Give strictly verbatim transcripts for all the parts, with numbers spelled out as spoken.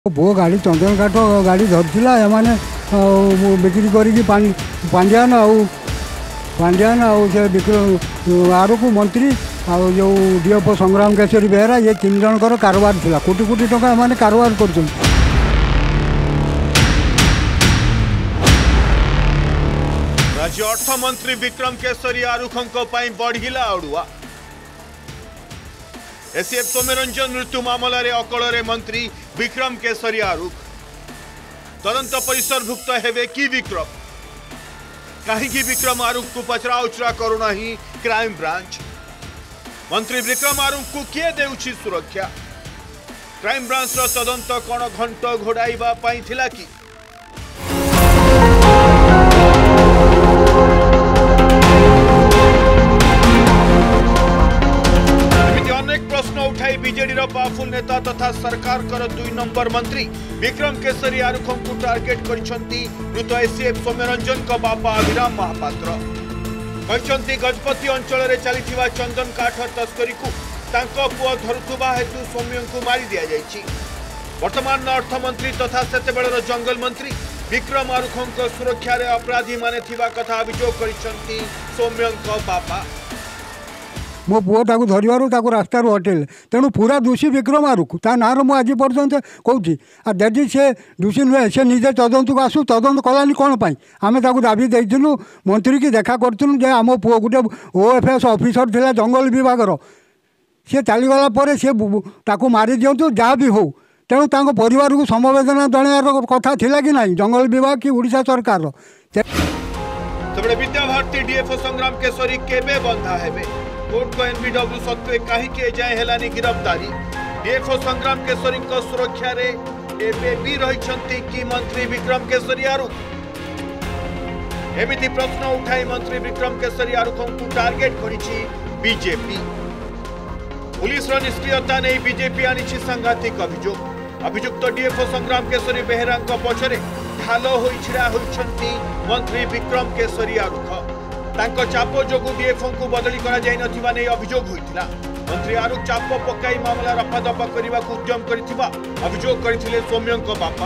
पुओ गाड़ी चंदन काठ गाड़ी धरला एमाने बिक्री करी पांड्यान आउ पांड्यान आउ से विक्रम आरकू मंत्री आउ जो डीएफ संग्राम केशरी बेहरा ये तीन जनकर कारोबार था कोटी कोटी टका एमाने कारोबार कर राज्य अर्थमंत्री विक्रम केशरी आरुखों बढ़िला अड़ुआ एसीएफ सौम्यरंजन मृत्यु मामलें अकल मंत्री विक्रम केशरी आरुख तदंत परिसरभुक्त हेबे कि विक्रम कहीं विक्रम आरुख को पचरा उचरा करूना ही क्राइम ब्रांच मंत्री विक्रम आरुख को किए देउछि सुरक्षा क्राइम ब्रांच रो तदंत कौन घंट घोड़ाइबा पई थिला कि उठाई बीजेडी पावरफुल नेता तथा सरकार कर दुई नंबर मंत्री विक्रम केशरी आरुखों को टार्गेट करिसेंती मृत एसीएफ सौम्यरंजन का बापा अभिराम महापात्र कहते गजपति अंचल में चली चंदन काठ तस्करी को तांको पुओ धरुवा हेतु सौम्य को मारी दि जाइछि। वर्तमान अर्थमंत्री तथा सेतेबेलर जंगल मंत्री विक्रम आरुखों सुरक्षा रे अपराधी माने थिबा कथा अभियोग करिसेंती सौम्य बापा मो पुओ ताकू धरवर रास्ता हटेल तेणु पूरा दोषी विक्रम आरुख ता ना मुझे आज पर्यंत कौची आ जदि से दोषी नुहे से निजे तदंत को आसू तदंत कलानी कौन पाई आम दाबी देलु मंत्री की देखा करूँ जे आम पुओ गोटे ओएफएस ऑफिसर थिला जंगल विभागर सी चलीगला पर सी ताकू मारी दिंतु जहाँ भी हो तेणु तांको परिवार को समवेदना जनार कथा थिला कि नहीं जंगल विभाग कि उड़ीसा सरकार तबे विद्याभारती डीएफ संग्राम केशरी केबे बंधा हेबे कोर्ट को एनबीडब्ल्यू सत्वे कहीं जाए हेलानी गिरफ्तारी डीएफओ संग्राम केशरी सुरक्षा रे एबे भी रहिछंती कि मंत्री विक्रम केशरी आरुख एमिति प्रश्न उठाई मंत्री विक्रम केशरी आरुखों को टार्गेट करिछि बीजेपी पुलिस रो निष्क्रियता नहीं बीजेपी आनिछि सांघातिक अभियोग अभियुक्त डीएफओ संग्राम केशरी बेहरा पछरे ढाल होई छिड़ा होइछंती मंत्री विक्रम केशरी आरुख तांको चाप जोगु डीएफओ को बदली करा जाय नथिबा नै अभियोग होइतिला मंत्री आरुख चाप पकाई मामला रफादफा करने को उद्यम करिथिबा अभियोग करथिले सौम्यंक बापा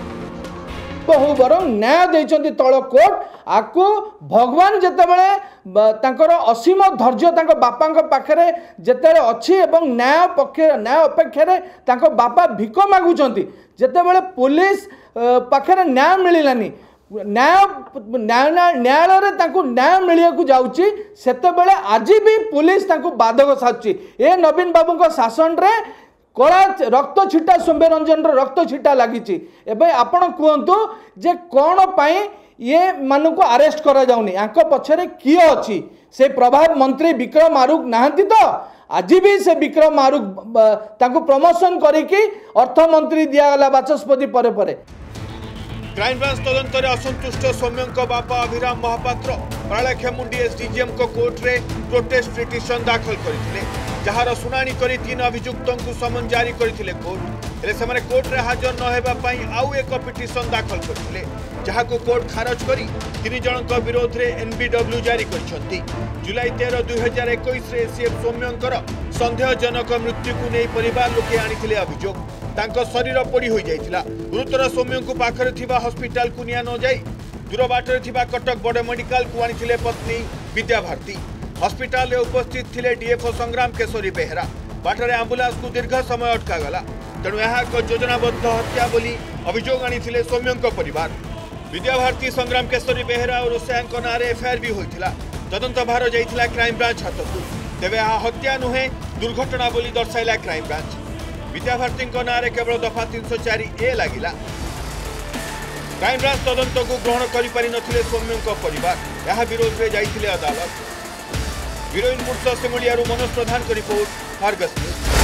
बहु बरं न्याय देइचंती तळ कोर्ट आकु भगवान जेतेबेले तांकर असीम धैर्य तांको बापांक पाखरे जेतेबेले अछि एवं न्याय पक्ष न्याय अपेक्षा रे तांको बापा भिक मागुचंती जेतेबेले पुलिस पाखरे न्याय मिलिलानी न्याय न्यायालय न्याय मिलिया जाऊँगी सेतेबेले आज भी पुलिस बाधक साजुची ए नवीन बाबू शासन रे कला रक्त छिटा सौम्यरंजन रक्त छिटा लगी एवं आपण कहतु जे कौन पाई ये मान को अरेस्ट करा जाउनी आंको पछरे किए अच्छी से प्रभाव मंत्री विक्रम आरुख नहांती तो आज भी से विक्रम आरुख तांको प्रमोशन करिकी अर्थमंत्री दियागला बाचस्पति परे परे क्राइम ब्रांच तदंत असंतुष्ट सौम्यंक बापा अभिराम महापात्र पालाखेमुंडी एसडीजीएम को कोर्ट रे प्रोटेस्ट पिटिशन दाखल करथिले जहार सुनानी करी तीन अभियुक्तों को समन जारी करथिले कोर्ट हेले सेमाने कोर्ट रे हाजर न हेबा पई आउ एक पिटिशन दाखल करथिले जहाको कोर्ट खारज करी तीन जनक विरोध रे एनबीडब्ल्यू जारी करछंती जुलाई तेरह दुई हजार इक्कीस रे सीएम सौम्यंकर संदेहजनक मृत्यु को नहीं परिवार लोके आनिथिले अभियोग तांको शरीर पोड़ी हो जाइथिला गुरुतर सौम्य को पाखरे थिबा हॉस्पिटल को निया न जाई दूर बाटरे थिबा कटक बड़ मेडिकल को आनिथिले पत्नी विद्याभारती हॉस्पिटल रे उपस्थित थिले डीएफओ संग्राम केशरी बेहरा बाटरे एम्बुलेंस को दीर्घ समय अटका गला तेणु यह एक योजनाबद्ध हत्या बोली अभियोग आनिथिले सौम्यंक परिवार विद्याभारती संग्राम केशरी बेहरा और रोषायंक नारे एफआईआर भी होइथिला तदंत भार जाइथिला क्राइम ब्रांच हाथकू तेबे आ हत्या नुहे दुर्घटना बोली दर्शाइला क्राइम ब्रांच विद्याभारती नारे केवल दफा तीन सौ चार ए लगिला क्राइम ब्रांच तदंत को ग्रहण करि नथिले सौम्यंक परिवार यह विरोध में जाइथिले अदालत। हीरोइन पुरुष Simulia Manoj Pradhan report Argus news.